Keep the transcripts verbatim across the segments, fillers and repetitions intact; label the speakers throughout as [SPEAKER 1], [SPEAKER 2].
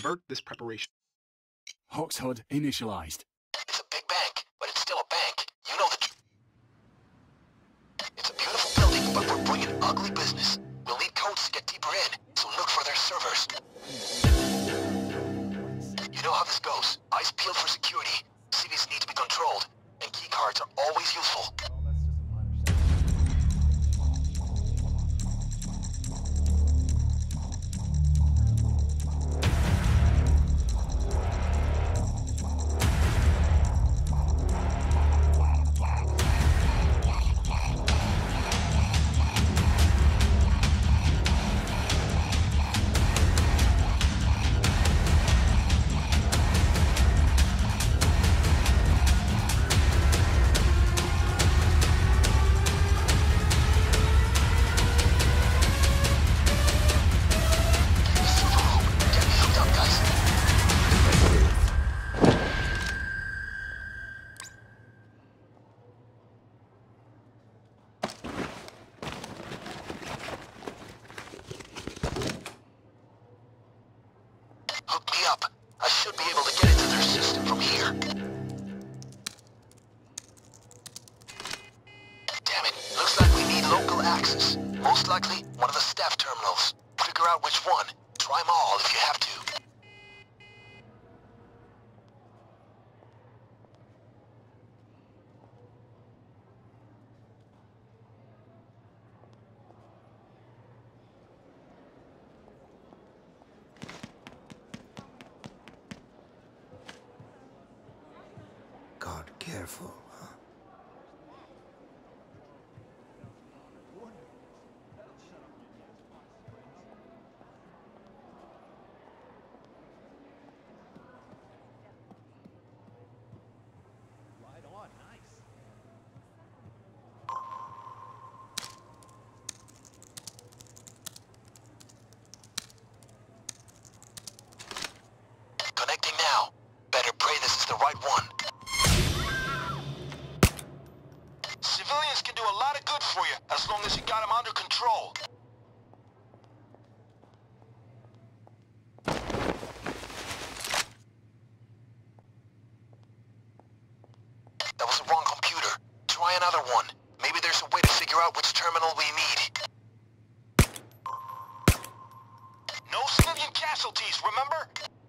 [SPEAKER 1] convert this preparation.
[SPEAKER 2] Hawks H U D initialized.
[SPEAKER 3] It's a big bank, but it's still a bank. You know the... It's a beautiful building, but we're bringing ugly business. We'll need codes to get deeper in, so look for their servers. You know how this goes. Eyes peeled for security. Cities need to be controlled, and keycards are always useful. Hook me up. I should be able to get into their system from here. Damn it. Looks like we need local access. Most likely, one of the staff terminals. Figure out which one. Try them all if you have to.
[SPEAKER 4] God, careful, huh?
[SPEAKER 5] Right on, nice.
[SPEAKER 3] Connecting now. Better pray this is the right one. Civilians can do a lot of good for you, as long as you got them under control. That was the wrong computer. Try another one. Maybe there's a way to figure out which terminal we need. No civilian casualties, remember?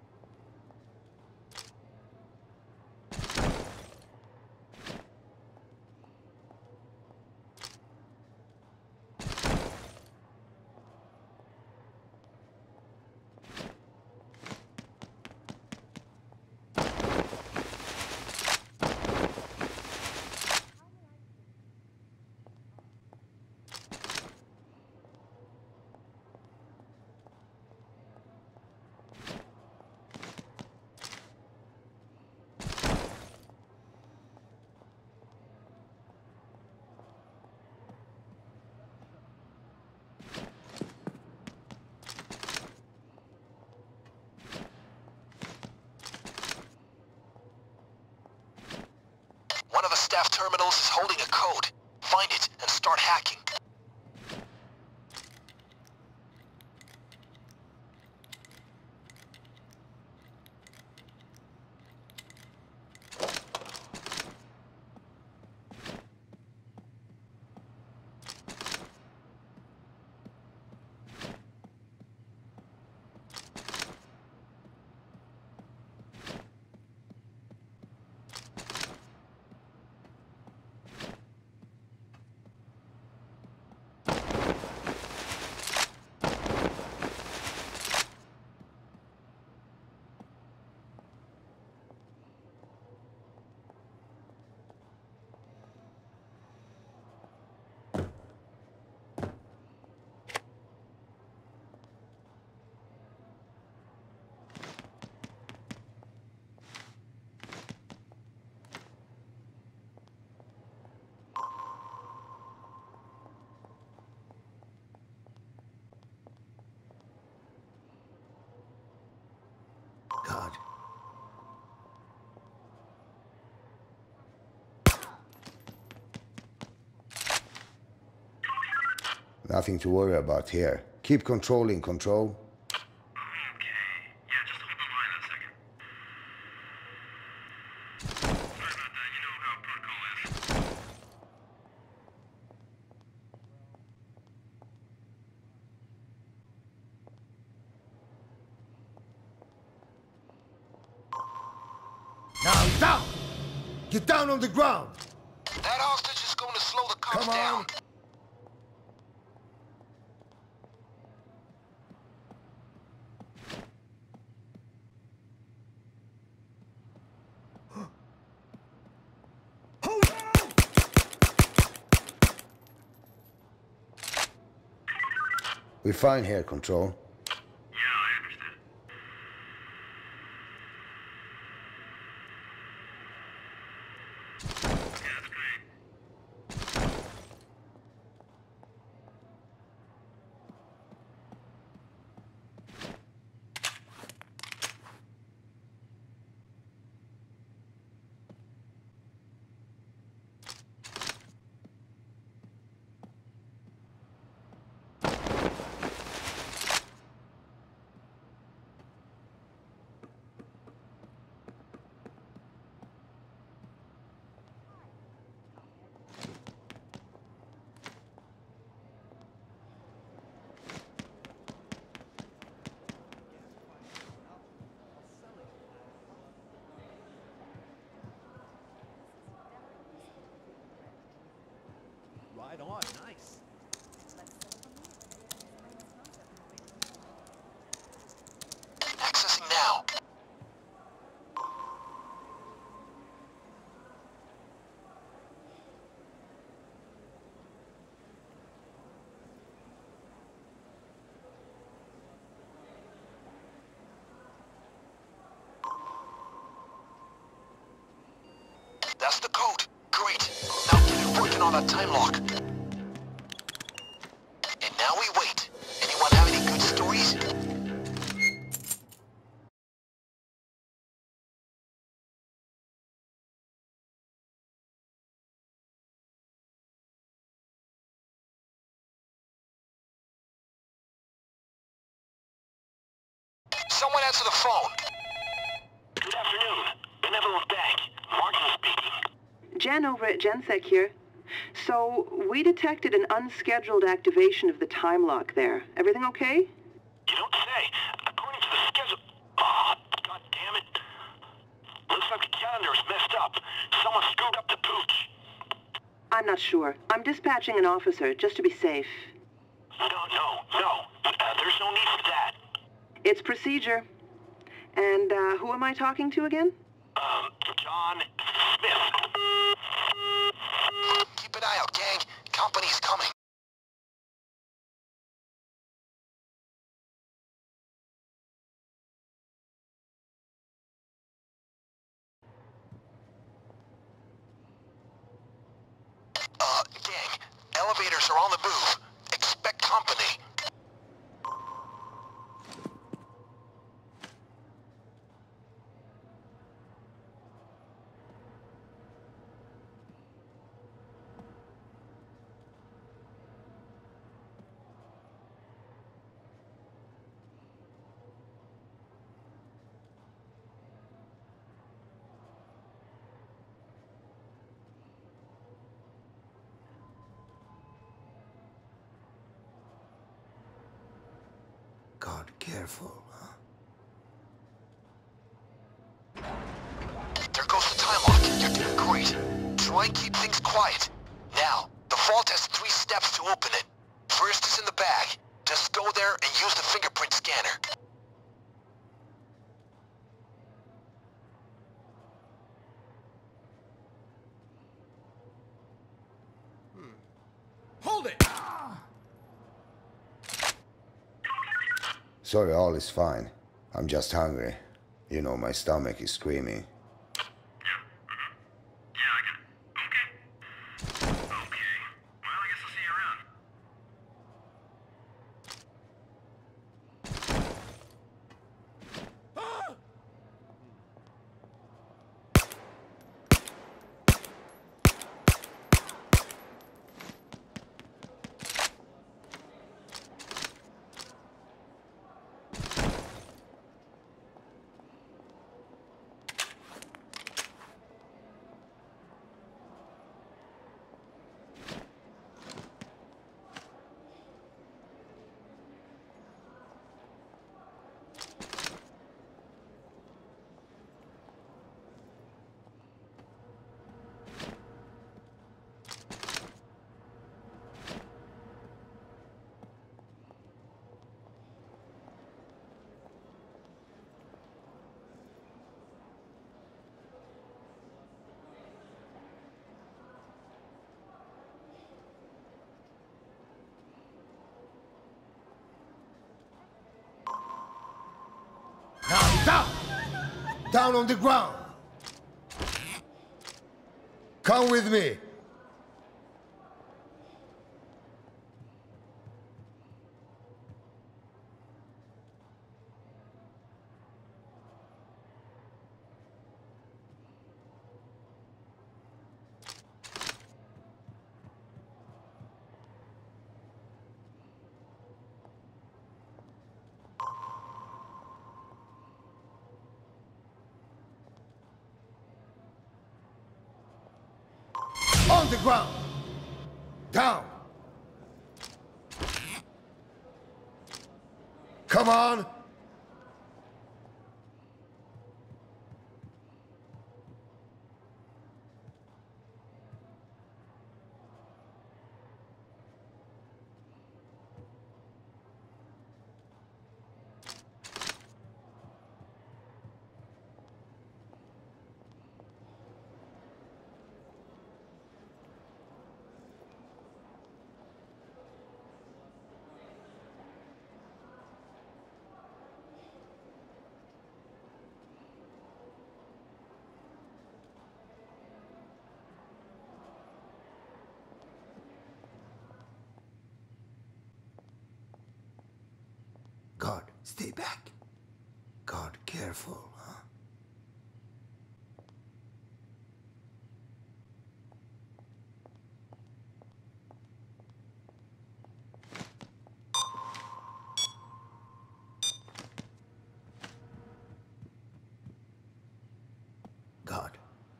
[SPEAKER 3] One of the staff terminals is holding a code. Find it and start hacking.
[SPEAKER 4] God.
[SPEAKER 6] Nothing to worry about here. Keep controlling control.
[SPEAKER 5] Okay. Yeah, just a little bit
[SPEAKER 4] Down! Get down on the ground!
[SPEAKER 3] That hostage is going to slow the cops
[SPEAKER 4] Come on.
[SPEAKER 3] down.
[SPEAKER 4] We're fine here, Control.
[SPEAKER 1] Yeah, I understand. Yeah, that's great.
[SPEAKER 5] Right on, nice.
[SPEAKER 3] Accessing now. That's the code. Great. Now get working on that time lock. And now we wait. Anyone have any good stories? Someone answer the phone. Good afternoon. Benevolent Bank. Martin speaking.
[SPEAKER 6] Jen over at GenSec here. So, we detected an unscheduled activation of the time lock there. Everything okay?
[SPEAKER 3] You don't say. According to the schedule... Oh, god damn it. Looks like the calendar is messed up. Someone screwed up the pooch.
[SPEAKER 6] I'm not sure. I'm dispatching an officer, just to be safe.
[SPEAKER 3] No, no, no. Uh, there's no need for that.
[SPEAKER 6] It's procedure. And, uh, who am I talking to again?
[SPEAKER 3] Um, John Smith. Keep an eye out, gang. Company's coming. Uh, gang, elevators are on the move. Expect company.
[SPEAKER 4] God, careful, huh?
[SPEAKER 3] There goes the time lock. You're doing great. Try and keep things quiet. Now, the vault has three steps to open it. First is in the bag. Just go there and use the fingerprint scanner.
[SPEAKER 5] Hold it!
[SPEAKER 4] Sorry, all is fine. I'm just hungry. You know, my stomach is screaming.
[SPEAKER 1] Yeah, I got it. Okay. Okay. Well, I guess I'll see you around.
[SPEAKER 4] Down! Down on the ground! Come with me! On the ground! Down! Come on! God, stay back. God, careful, huh? God.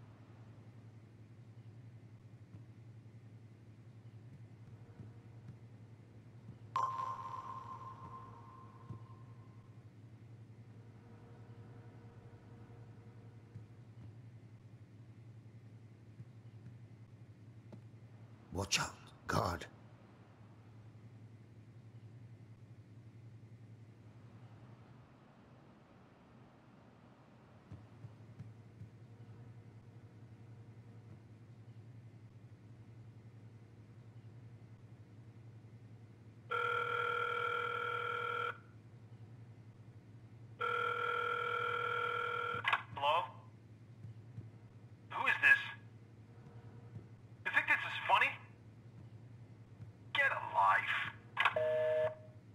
[SPEAKER 4] Watch out, God.
[SPEAKER 1] Hello? Who is this? You think this is funny? Get a life.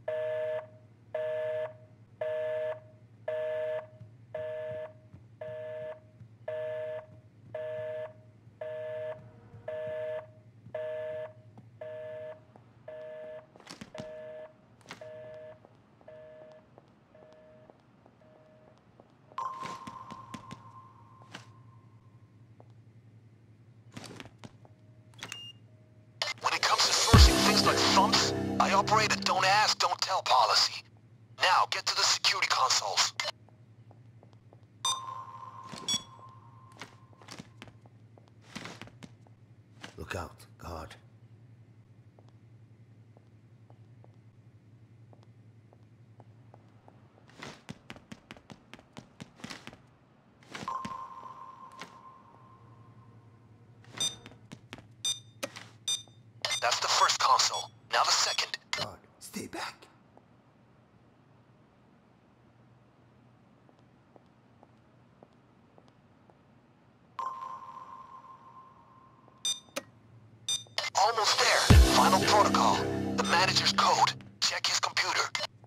[SPEAKER 3] When it comes to sourcing things like thumps, I operate a don't ask, don't tell policy. Now, get to the security consoles. Look out, God. That's the first console. Now the second. God, stay back. Almost there. Final protocol. The manager's code. Check his computer.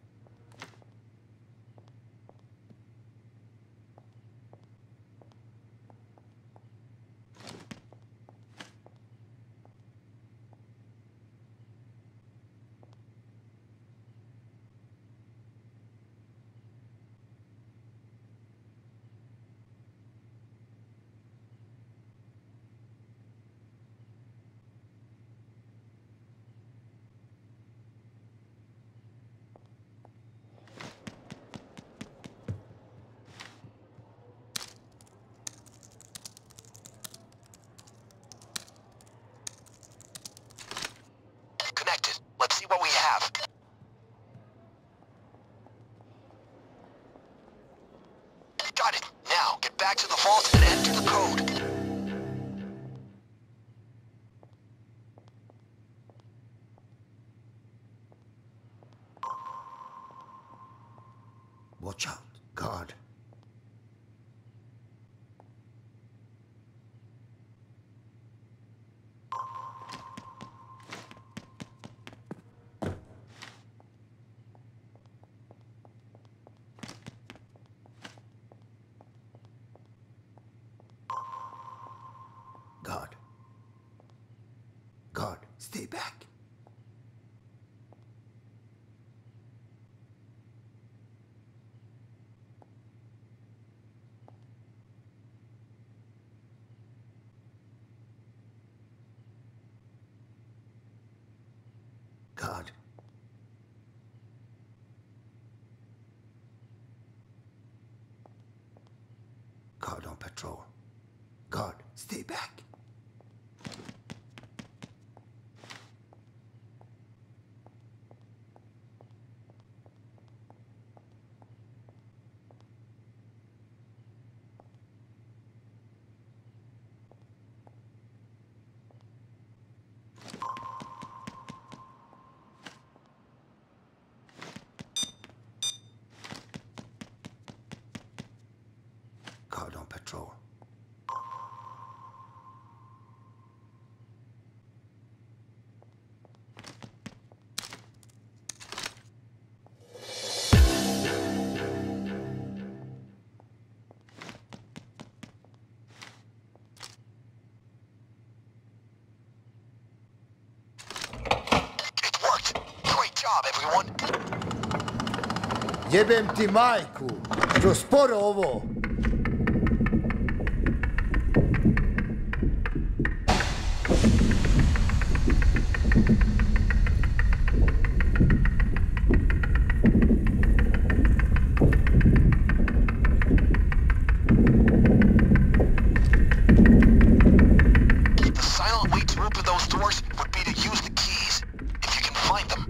[SPEAKER 3] Connected. Let's see what we have. Got it. Now, get back to the vault and enter the code. Watch out, God.
[SPEAKER 4] stay back. God. God on patrol. God, stay back. God on patrol.
[SPEAKER 3] It worked! Great job, everyone!
[SPEAKER 4] Jebem ti majku. Što sporo ovo.
[SPEAKER 3] The silent way to open those doors would be to use the keys, if you can find them.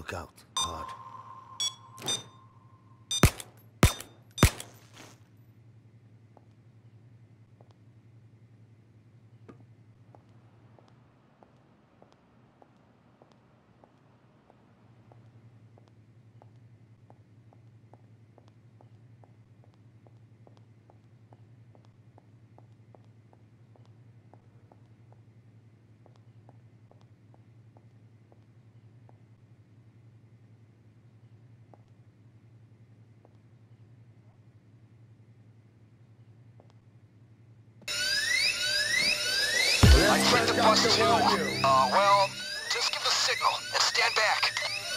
[SPEAKER 7] Look out. Hard.
[SPEAKER 3] I think the bus too. Uh, well, just give the signal and stand back.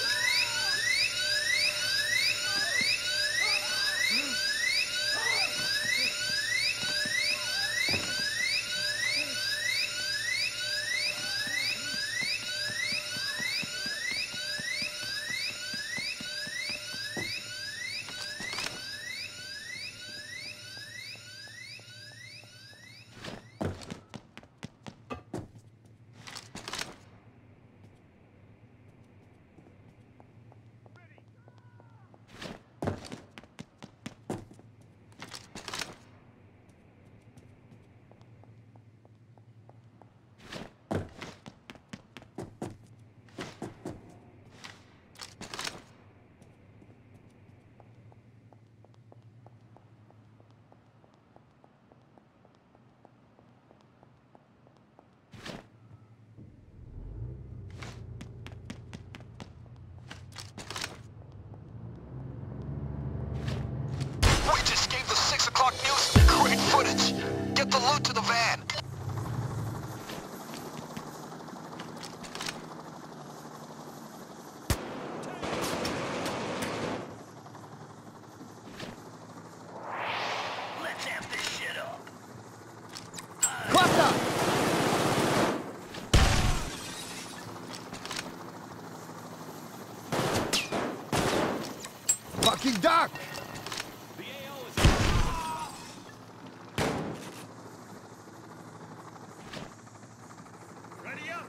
[SPEAKER 3] We just gave the six o'clock news great footage. Get the loot to the van. Let's amp this shit up.
[SPEAKER 7] Cluster! Fucking duck!
[SPEAKER 5] The A O is... Ready up!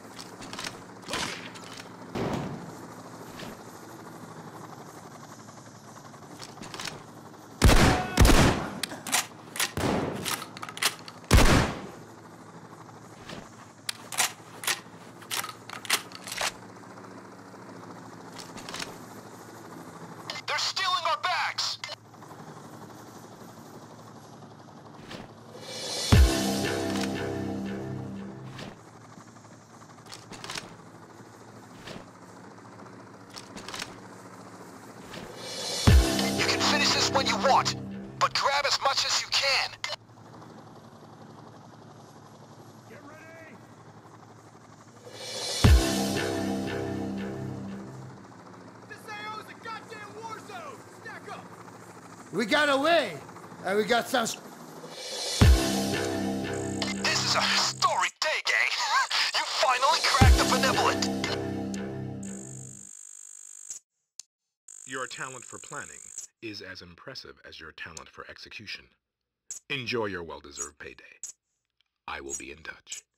[SPEAKER 3] They're stealing our bags. You can finish this when you want, but grab as much as you can.
[SPEAKER 5] Get ready! This A O is a goddamn war zone! Stack up!
[SPEAKER 7] We got away! And we got some...
[SPEAKER 3] This is a historic day, gang. You finally cracked the benevolent.
[SPEAKER 8] Your talent for planning is as impressive as your talent for execution. Enjoy your well-deserved payday. I will be in touch.